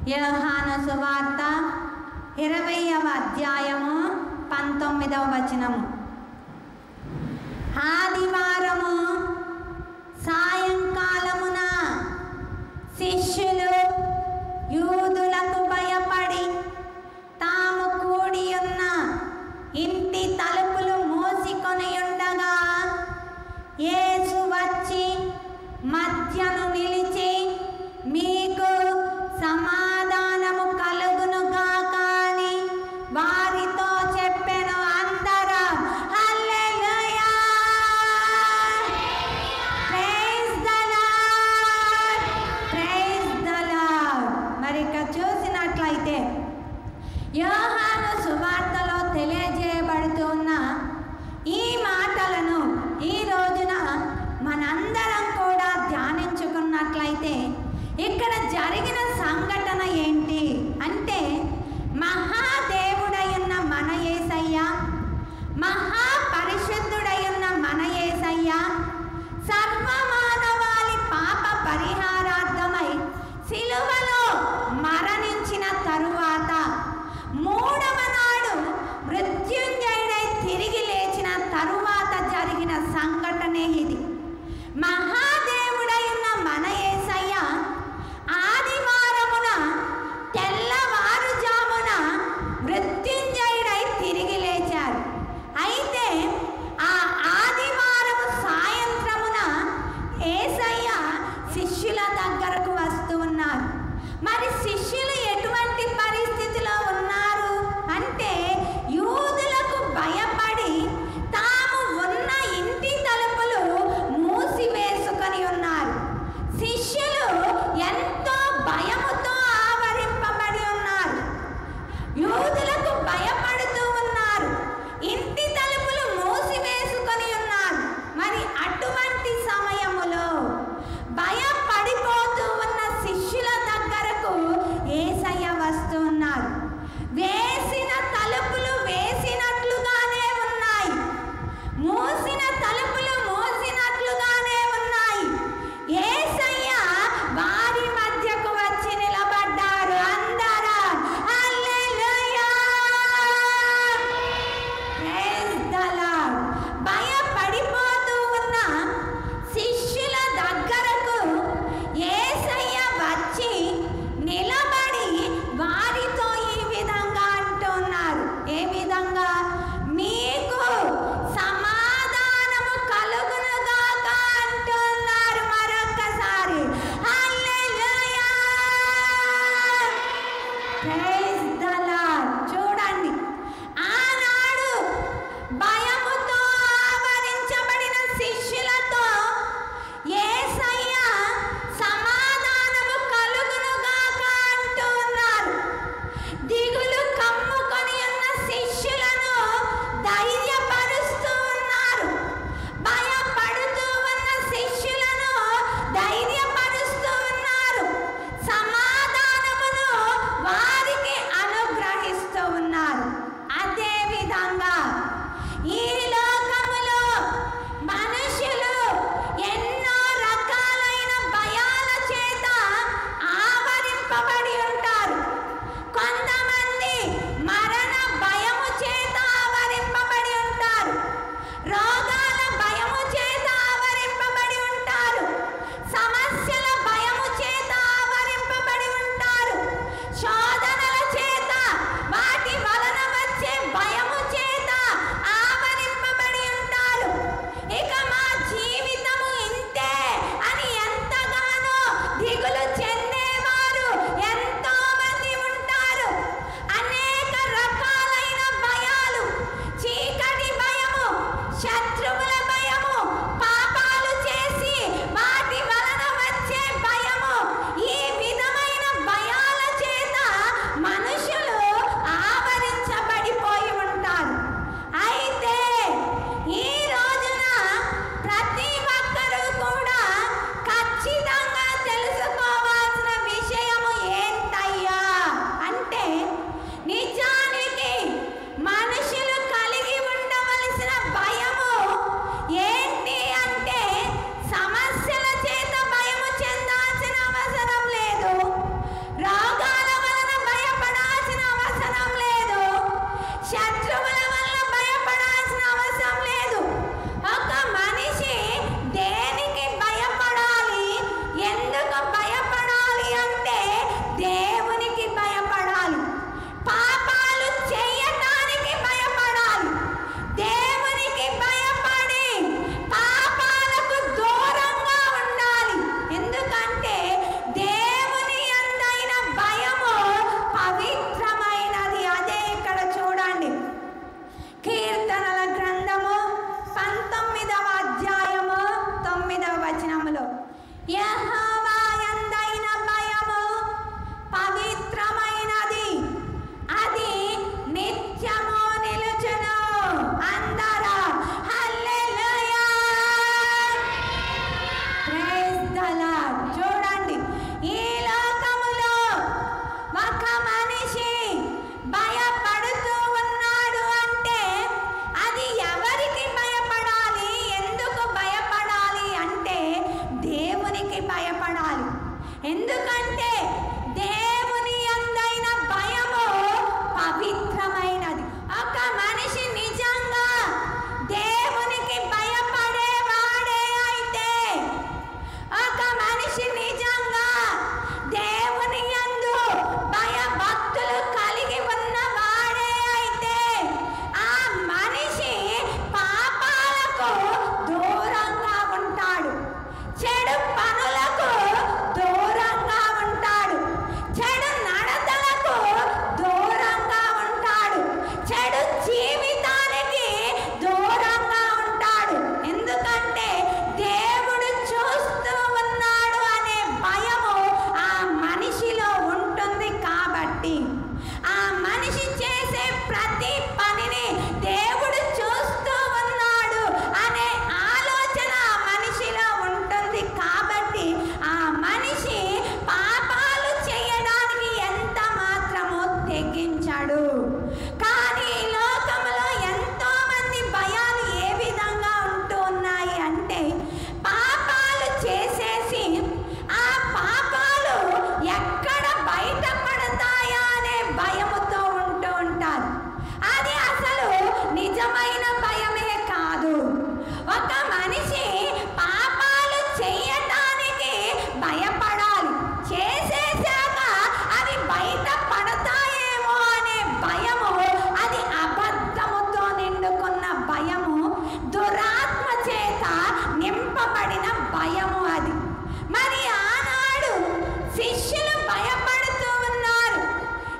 యోహాను సువార్త 20వ అధ్యాయము 19వ వచనము. ఆదివారము సాయంకాలమున శిష్యులు యూదులకు భయపడి తాము కూడి ఉన్న ఇంటి తలుపులు మూసికొని ఉండగా యేసు వచ్చి మధ్యను నిలిచి, మీకు సమాధానము కలుగునుగాక అని వారితో చెప్పెను. అందరం hallelujah, praise the Lord, praise the Lord. మరి ఇక చూసినట్లయితే యోహాను సువార్తలో తెలియజేయబడుతున్న ఈ మాటలను ఈ రోజున మనందరం కూడా ధ్యానించుకున్నట్లయితే ఇక్కడ జరిగిన సంఘటన ఏంటి అంటే, మహాదేవుడైన మన యేసయ్య, మహాపరిశుద్ధుడైన మన యేసయ్య సర్వమానవాళి పాప పరిహారార్థమై సిలువలో మరణించిన తరువాత మూడవ నాడు మృత్యుంజయుడై తిరిగి లేచిన తరువాత జరిగిన సంఘటనే ఇది. మహాదేవుడైన మన యేసయ్య ఆదివారమున తెల్లవారుజామున మృత్యుంజయుడై తిరిగి లేచారు. అయితే ఆ ఆదివారము సాయంత్రమున యేసయ్య శిష్యుల దగ్గరకు వస్తూ ఉన్నారు. మరి శిష్యులు ఎటువంటి పరిస్థితిలో ఉన్నారు అంటే, యూదులకు భయపడి తాము ఉన్న ఇంటి తలుపులు మూసివేసుకొని ఉన్నారు. శిష్యులు ఎంతో భయముతో ఆవరింపబడి ఉన్నారు. యూదులకు భయపడుతూ ఉన్నారు. ఇంటి తలుపులు మూసివేసుకొని ఉన్నారు. మరి అటువంటి సమయములో భయపడిపోతూ ఉన్న శిష్యుల దగ్గరకు యేసయ్య వస్తూ ఉన్నారు. వేసిన తలుపులు వేసినట్లుగానే ఉన్నాయి, మూసిన తలుపులు మూసినట్లుగానే ఉన్నాయి. యేసయ్య వారి మధ్యకు వచ్చి నిలబడ్డారు. అందరం హల్లెలూయా, ప్రైజ్ ద లార్డ్. భయపడిపోతూ ఉన్న శిష్యుల దగ్గరకు యేసయ్య వచ్చి నిలబడి వారితో ఈ విధంగా అంటున్నారు. ఏ విధంగా? మీకు సమాధానము కలుగునుగాక అంటున్నారు. మరొక్కసారి హల్లెలూయా, ప్రైజ్ ద లార్డ్. చూడండి, ఆనాడు భయముతో ఆవరించబడిన శిష్యులతో యేసయ్య సమాధానము కలుగునుగాక అంటూ ఉన్నారు. దిగులు కమ్ముకొని ఉన్న శిష్యులను ధైర్యపరుస్తూ ఉన్నారు. భయపడుతూ ఉన్న శిష్యులను ధైర్యపరుస్తూ ఉన్నారు. సమాధానమును వారికి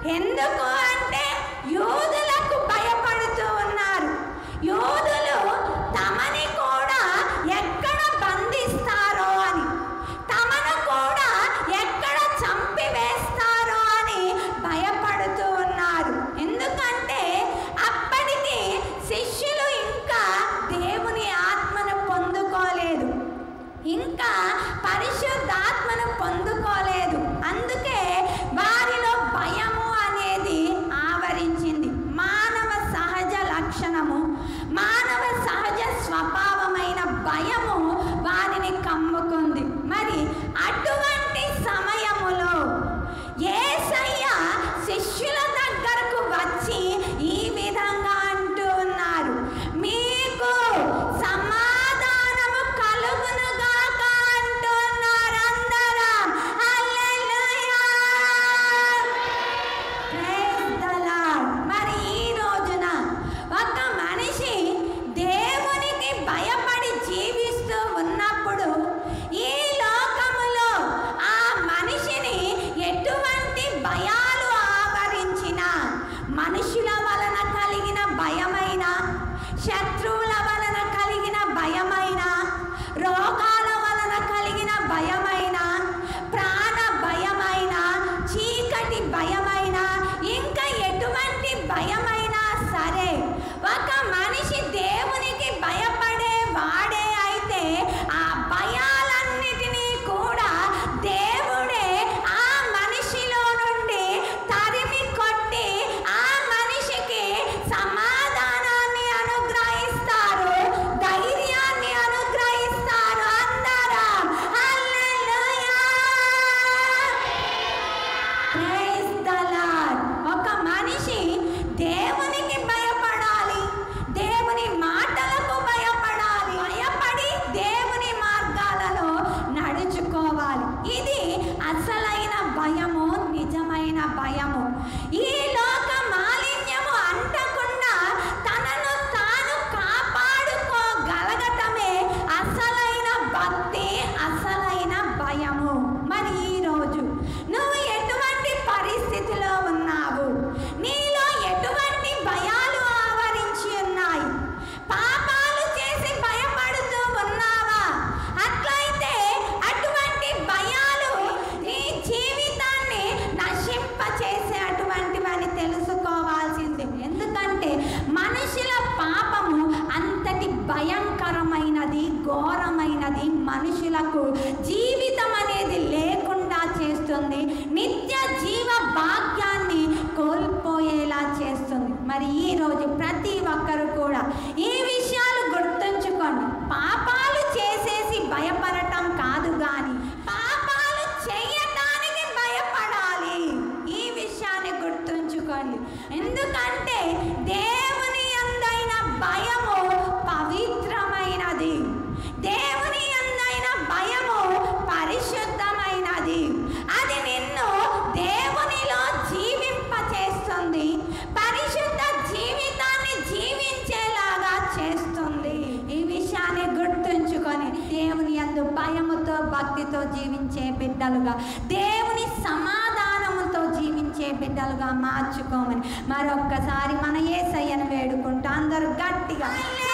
ఎందుకు అంటే యూదులకు భయపడుతూ ఉన్నారు. యూదులు తమని కూడా ఎక్కడ బంధిస్తారో అని, తమను కూడా ఎక్కడ చంపివేస్తారో అని భయపడుతూ ఉన్నారు. ఎందుకంటే అప్పటికి శిష్యులు ఇంకా దేవుని ఆత్మను పొందుకోలేదు, ఇంకా పరిశుద్ధాత్మను పొందుకోలేదు. అందుకే వారిలో భయము అనేది ఆవరించింది. మానవ సహజ లక్షణము, మానవ సహజ స్వభావమైన భయము వారిని కమ్ముకుంది. మరి అటువంటి సమయములో యేసయ్య శిష్యుల దగ్గరకు వచ్చి ఈ విధంగా అంటూ ఉన్నారు, మీకు సమాధానము కలుగునుగాక అంటున్నారు. అందరం హల్లెలూయా, ప్రైజ్ ది లార్డ్. మరి ఈ రోజున ఒక మనిషి దేవునికి భయపడి జీవిస్తూ ఉన్నప్పుడు ఈ లోకములో ఆ మనిషిని ఎటువంటి భయాలు ఆవరించినా, మనుషుల వలన కలిగిన భయమైన, శత్రువుల వలన కలిగిన భయమైన, రోగాల వలన కలిగిన భయమైన, ప్రాణ భయమైన, చీకటి భయమైన, ఇంకా ఎటువంటి భయమైనా సరే ఒక మనిషి దేవునికి భయపడే వాడే అయితే ఆ భయాలన్నిటినీ కూడా దేవుడే ఆ మనిషిలో నుండి తరిమి కొట్టి ఆ మనిషికి సమాధానాన్ని అనుగ్రహిస్తారు, ధైర్యాన్ని అనుగ్రహిస్తారు. అందరం హల్లెలూయా, ప్రైజ్ ది లార్డ్. ఒక మనిషి దేవునికి భయపడాలి, దేవుని మాటలకు భయపడాలి, భయపడి దేవుని మార్గాలలో నడుచుకోవాలి. ఇది అసలైన భయము, నిజమైన భయము. ఈ లోక మాలిన్యము అంటకుండా తనను తాను కాపాడుకోగలగటమే అసలైన భక్తి, అసలైన భయము. మరి ఈరోజు నువ్వు ఎటువంటి పరిస్థితిలో ఉన్నావు? నీలో ఎటువంటి భయాలు ఆవరించి ఉన్నాయి? పాపాలు చేసి భయపడుతూ ఉన్నావా? అట్లయితే అటువంటి భయాలు నీ జీవితాన్ని నశింపచేసే అటువంటివని తెలుసుకోవాల్సింది. ఎందుకంటే మనుషుల పాపము అంతటి భయంకరమైనది, ఘోరమైనది. మనుషులకు జీవితం అనేది లేకుండా చేస్తుంది, నిత్య జీవ భాగ్యాన్ని కోల్పోయేలా చేస్తుంది. మరి ఈరోజు ప్రతి ఒక్కరు కూడా ఈ విషయాలు గుర్తుంచుకోండి. పాపాలు చేసేసి భయపడటం కాదు, కానీ పాపాలు చేయటానికి భయపడాలి. ఈ విషయాన్ని గుర్తుంచుకోండి. ఎందుకంటే దేవుని యందైన భయము పవిత్రమైనది, దేవుని యందైన భయము పరిశుద్ధమైనది. అది నిన్ను దేవునిలో జీవింపచేస్తుంది, పరిశుద్ధ జీవితాన్ని జీవించేలాగా చేస్తుంది. ఈ విషయాన్ని గుర్తుంచుకొని దేవుని యందు భయముతో, భక్తితో జీవించే బిడ్డలుగా, దేవుని సమాధానముతో జీవించే బిడ్డలుగా మార్చుకోమని మరొక్కసారి మన యేసయ్యను వేడుకుంటూ అందరూ గట్టిగా